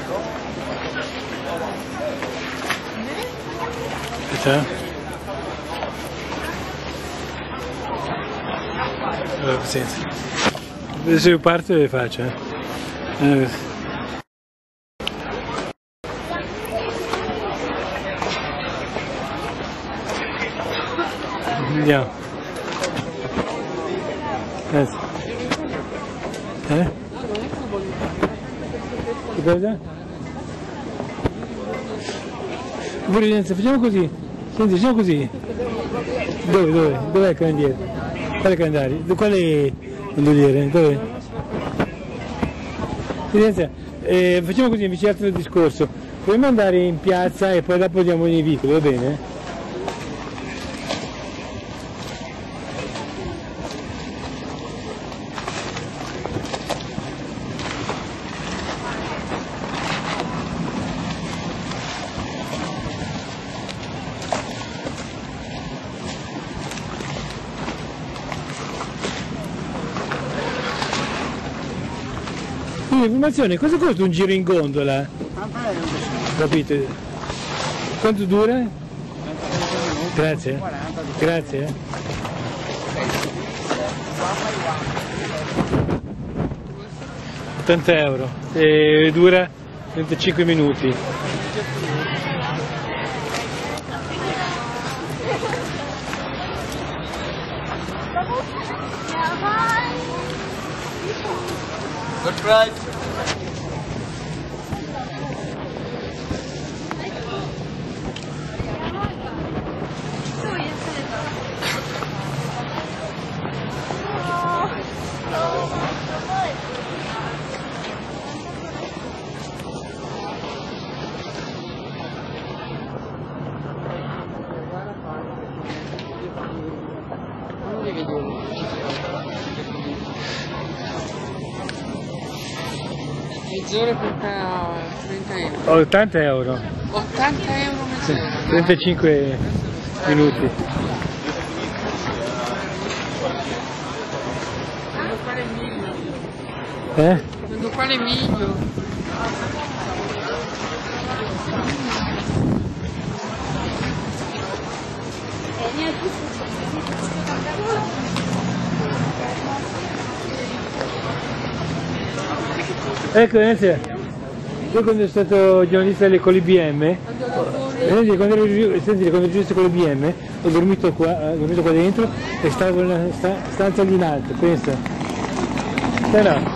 Ciao. Allora, pazienza. Adesso io parto e le faccio. Andiamo. Grazie. Che cosa? Provvidenza, facciamo così. Senti, facciamo così. Dove? Dov'è il calendario? Quale calendario? Quale bandoliere? Dove? Provvidenza, facciamo così, invece altro discorso. Proviamo ad andare in piazza e poi dopo andiamo nei vicoli, va bene? Informazione, cosa costa un giro in gondola? 80 euro. Capite? Quanto dura? Grazie. 40. Grazie. 80 euro. E dura 35 minuti. Good price. Mezz'ora per 30 euro. 80 euro. 80 euro mezz'ora. 35 minuti. Quale miglio? Quale miglio? Ecco, io quando sono stato giornalista con l'IBM, quando ero giusto con l'IBM, ho dormito qua dentro e stavo in una stanza lì in alto, pensa. Però.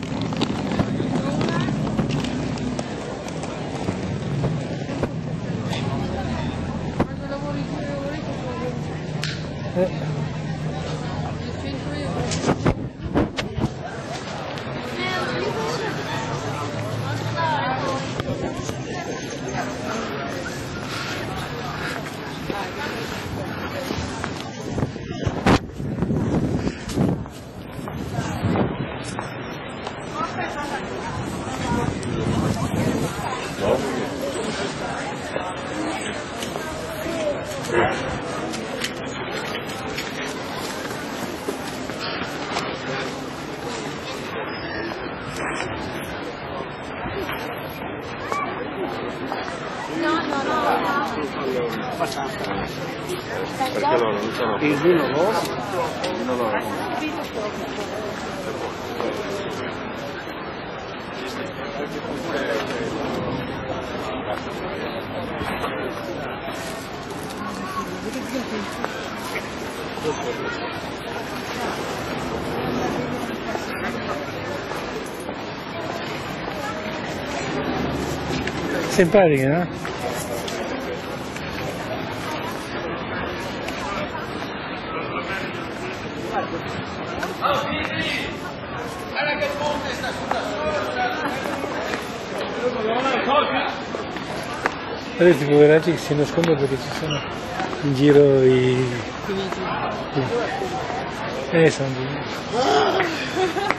Perché loro non sono Il vino loro? no, no. Simpatica, no? Guarda che il ponte sta Questi poveracci che si nascondono perché ci sono in giro i... sono...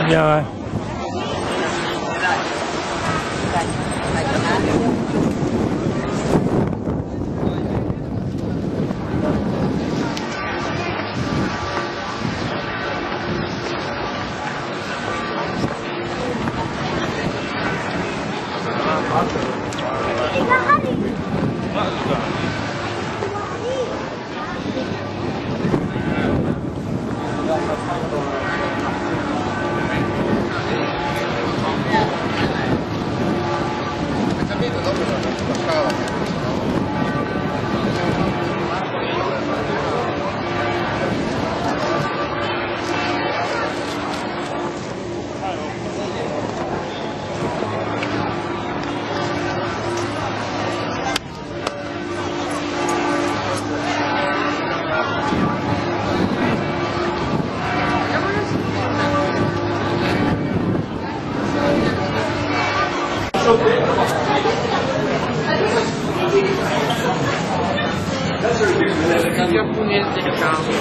Andiamo, Gli opponenti del campo.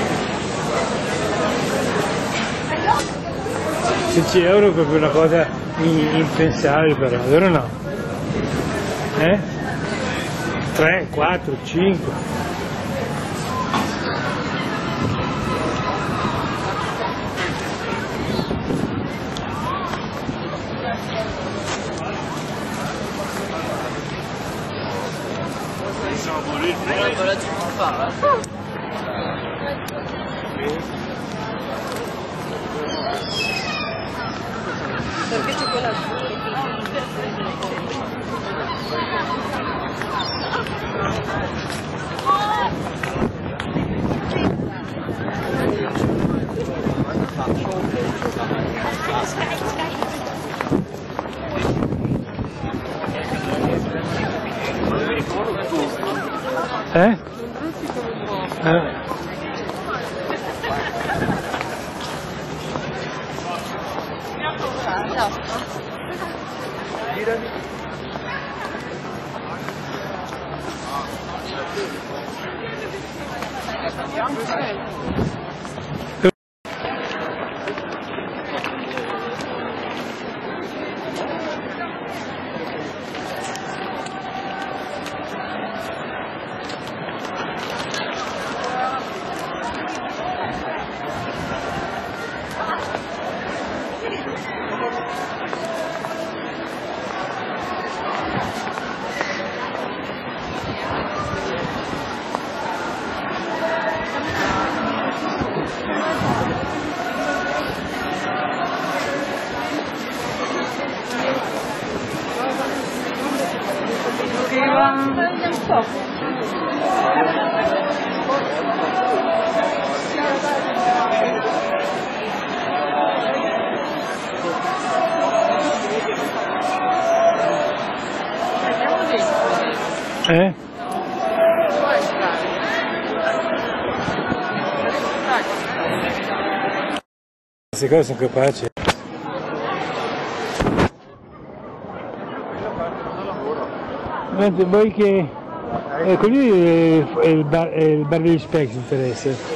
10 euro è proprio una cosa impensabile, però, vero o no? 3, 4, 5. Perché c'è quella Queste cose sono capaci. Mentre voi che... Ecco lì è il bar degli Specs interessa.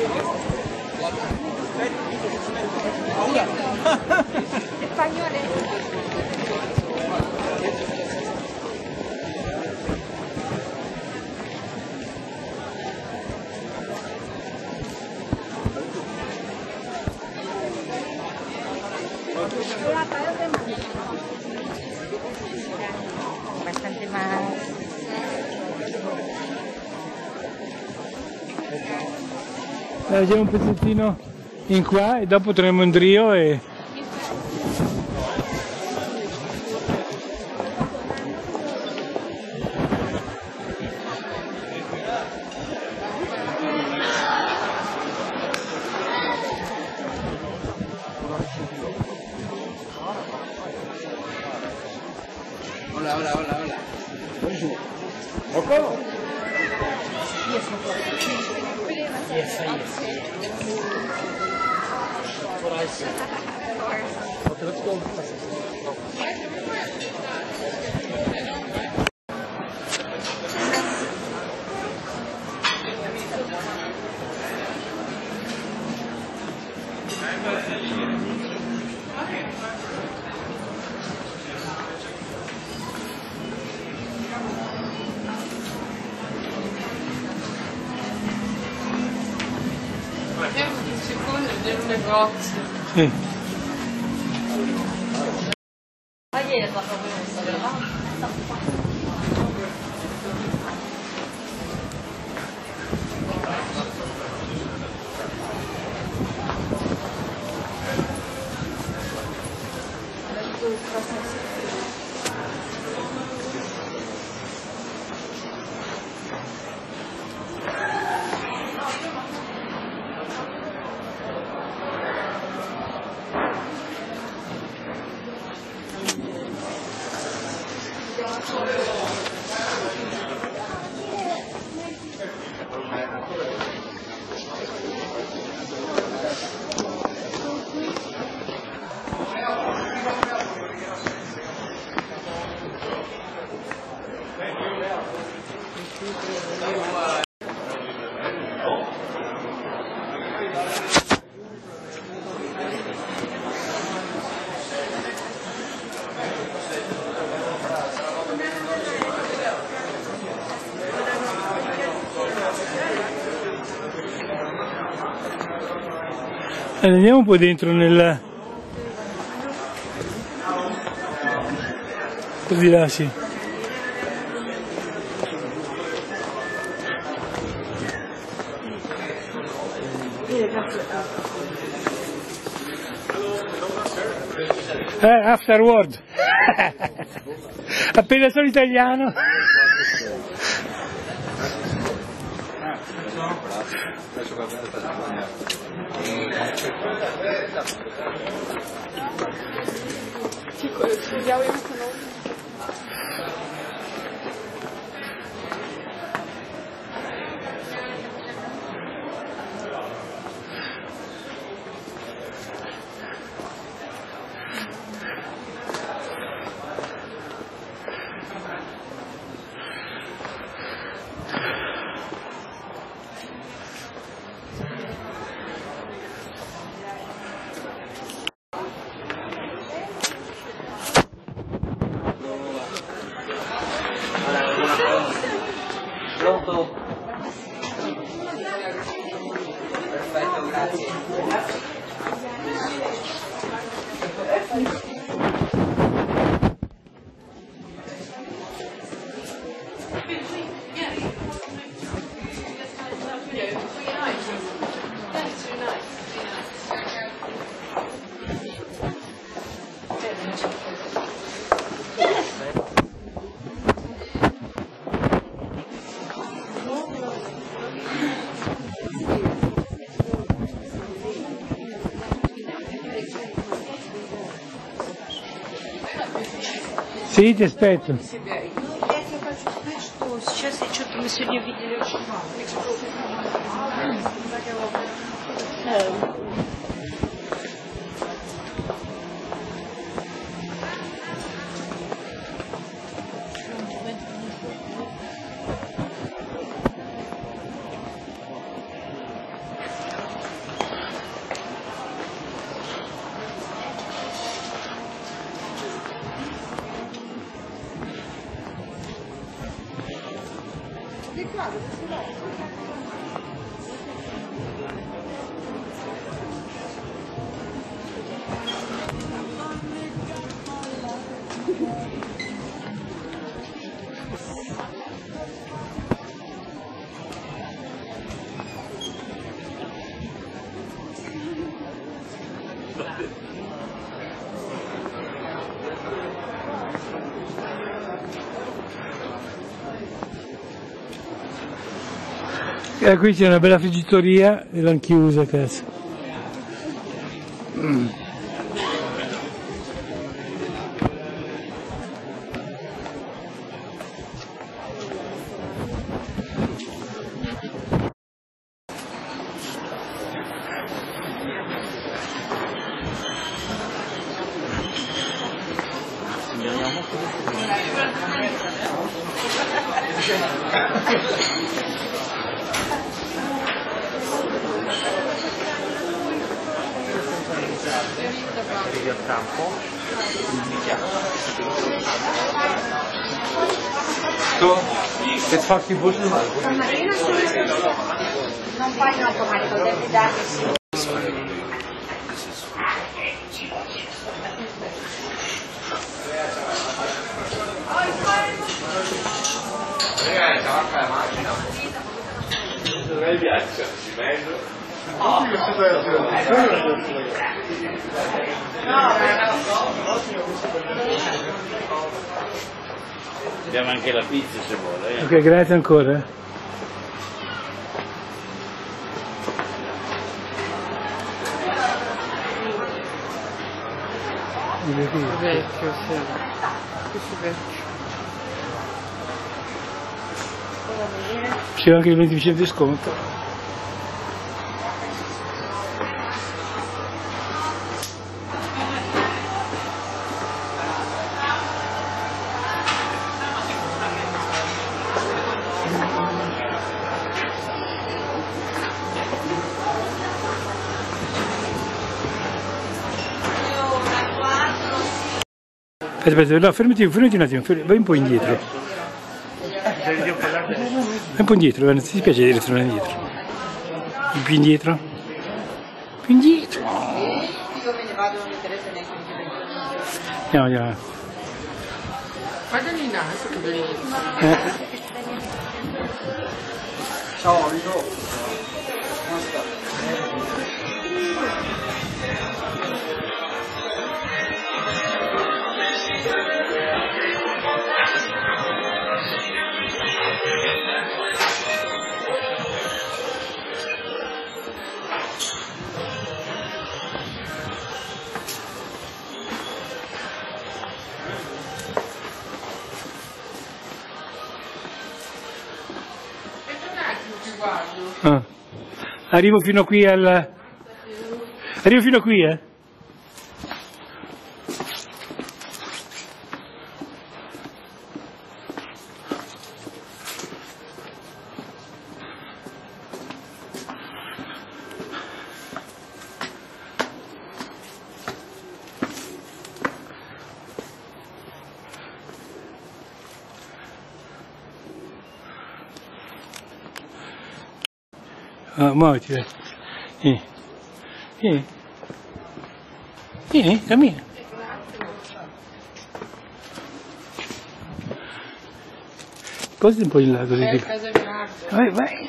Bastante más. Leggiamo un pezzettino in qua e dopo torniamo in Rio e... Hola, hola, hola, hola. Oko? Yes, yes. What I said. Okay, let's go. Nel negozio. Sì. Ma ieri è stato questo, vero? Andiamo un po' dentro nel... Così là, sì. Afterward. Appena sono italiano. Pronto? Perfetto, grazie. Sì, ti aspetto. Я тебе хочу сказать, что сейчас я что-то мы сегодня видели Qui c'è una bella friggitoria e l'hanno chiusa, cazzo. So, jetzt fragt die Busse mal. Non fai in automatico, devi dargli Non mi piace, ci vedo. Abbiamo anche la pizza se vuole. Ok, grazie ancora. Vecchio, sì. Questo vecchio. C'è anche il 20% di sconto. Aspetta, no, fermati un attimo, vai un po' indietro. Vai un po' indietro, non ti piace dire tornare indietro. Più indietro. Più indietro. Io me ne vado, non mi interessa neanche di Andiamo, andiamo. Guarda lì in alto che bellissimo. Ciao, amico. Ah. Arrivo fino qui al... Arrivo fino qui, eh? Muoviti, dai. Vieni. Vieni, cammina. Posati un po' in là così. Casa di Marco. Vai, vai.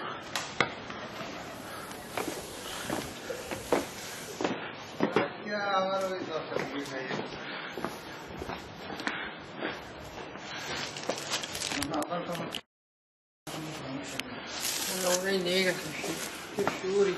Non vedi che fiori.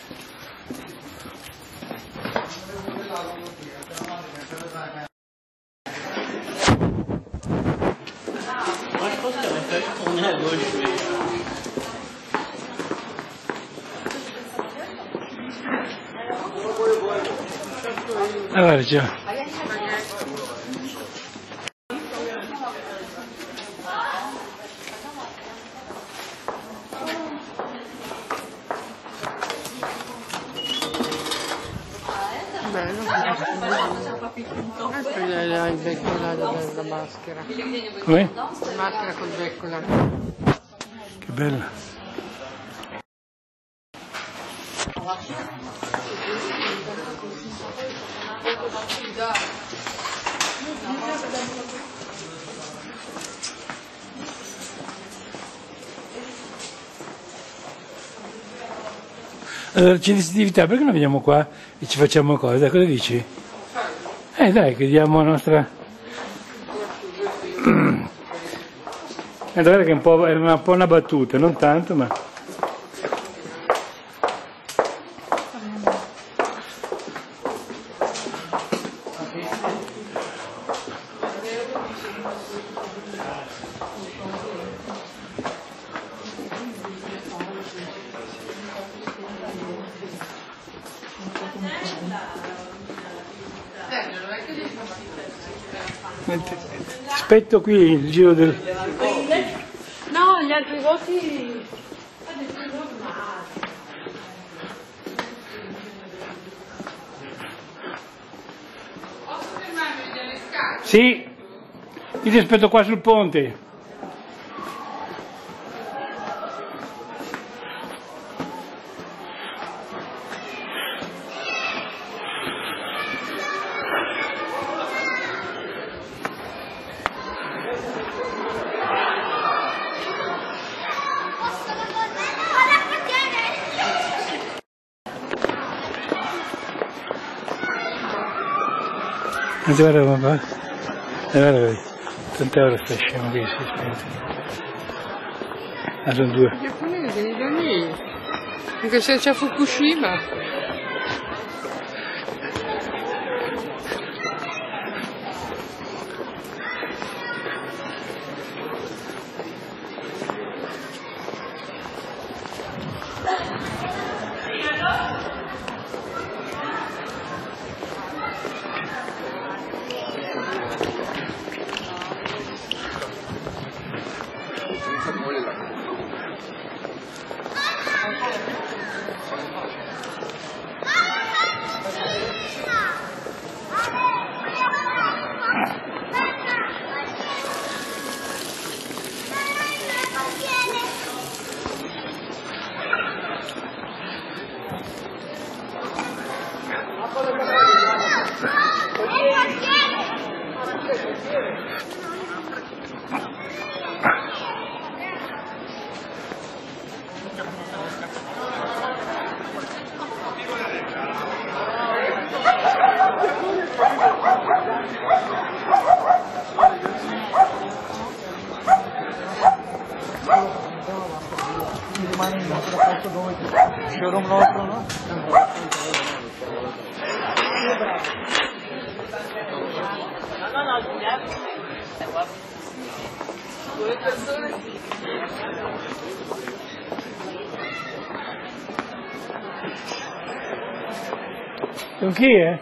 Allora, già. Bello. Il becco là della maschera. Come? La maschera col becco là. Che bella. Allora, c'è distintività, perché non veniamo qua e ci facciamo cosa? Cosa dici? Dai, che diamo la nostra... Guarda che era un po' una battuta, non tanto, ma... Aspetto qui il giro del... No, gli altri voti... Sì, io ti aspetto qua sul ponte. Non si guarda come va? Guarda, 30 euro sta scemo qui, si spende. Ah, sono due. I giapponesi, i giapponesi. Anche se c'è Fukushima. Con chi è?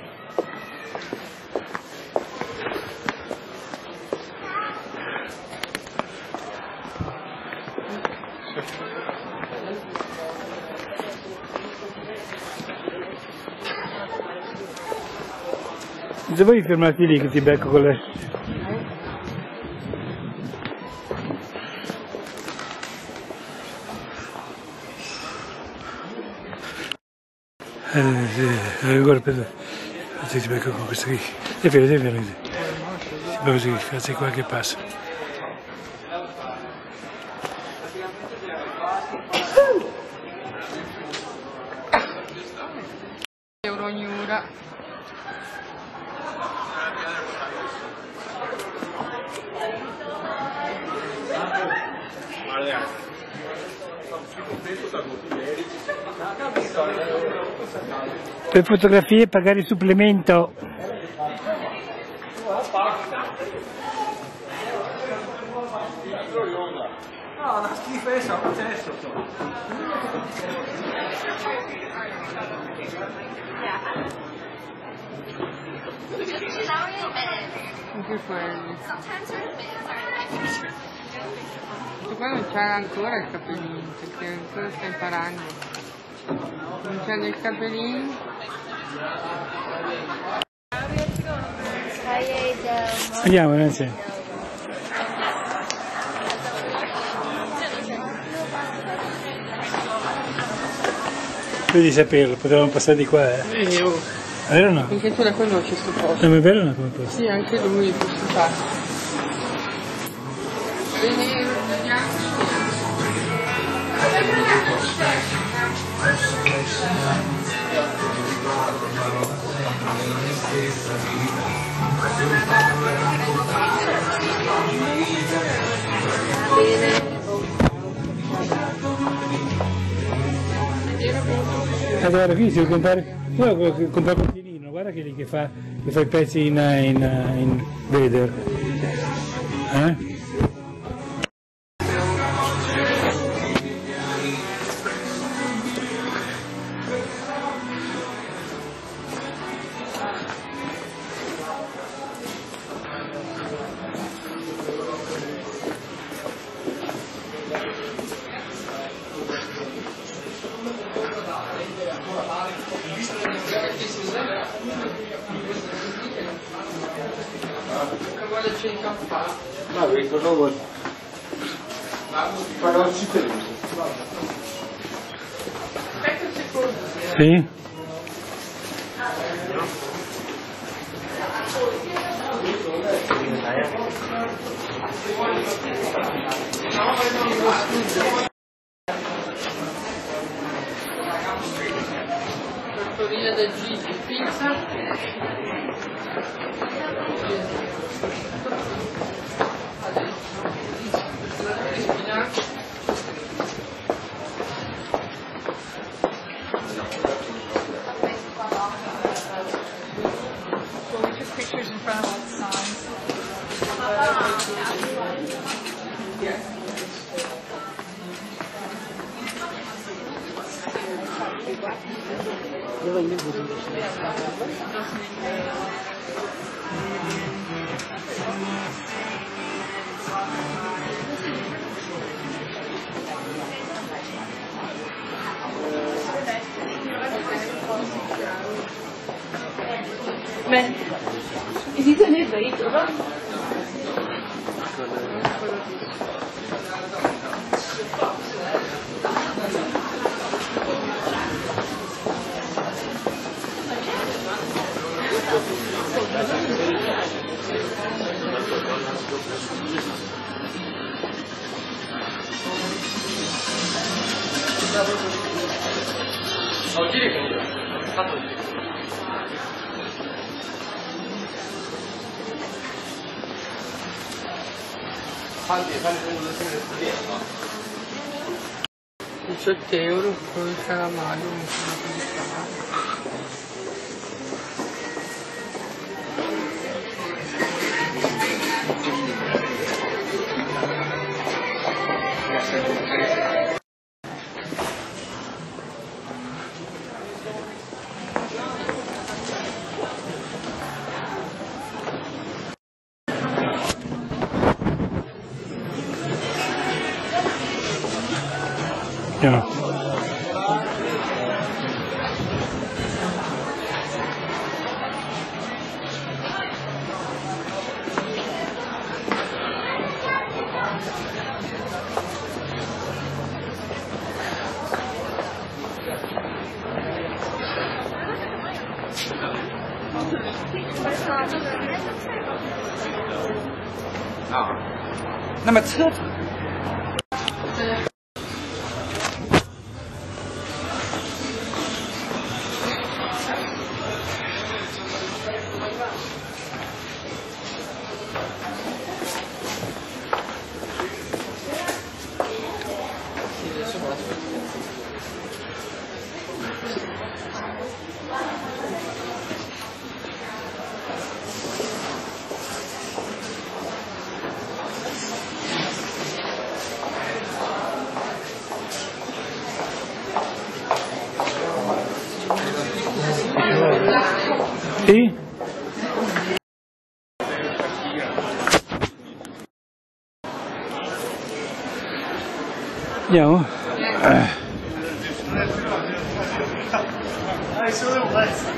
Dove vuoi fermarti lì che ti becco con lei? Guarda, ti becco con questo qui. È vero, è vero. Si fa così, grazie qua che passa. Euro ognuna. Per fotografie pagare il supplemento. No, una schifezza, non c'è sotto. Anche quelli. E poi non c'ha ancora il capellino, perché ancora sta imparando. Non c'è il capellino. Andiamo, Nancy. Vedi saperlo, potevamo passare di qua, eh. È vero o no? Anche tu la conosci sto posto. Non è vero o no come posto? Sì, anche lui questo fa. Guarda qui si può comprare continuino, guarda che lì che fa i pezzi in Vader. Ma che cosa vuoi? Fare cittadino. Sì? Tortolina del Gigi, pizza. Spinaci. Well, we took pictures in front of all the signs. Men is dit er net weet, oder? €18 con il calamaro, mi sono così chiamato. Ja. 那么车。 Sì? Andiamo? Solo un pezzo.